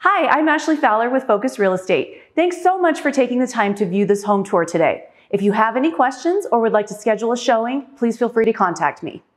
Hi, I'm Ashley Fowler with Focus Real Estate. Thanks so much for taking the time to view this home tour today. If you have any questions or would like to schedule a showing, please feel free to contact me.